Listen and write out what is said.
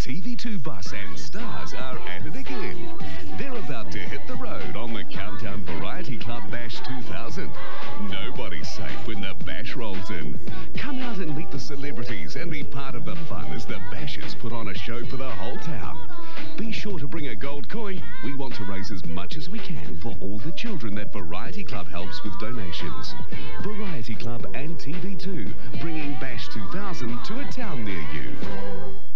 TV2 bus and stars are at it again. They're about to hit the road on the Countdown Variety Club Bash 2000. Nobody's safe when the bash rolls in. Come out and meet the celebrities and be part of the fun as the bashers put on a show for the whole town. Be sure to bring a gold coin. We want to raise as much as we can for all the children that Variety Club helps with donations. Variety Club and TV2, bringing Bash 2000 to a town near you.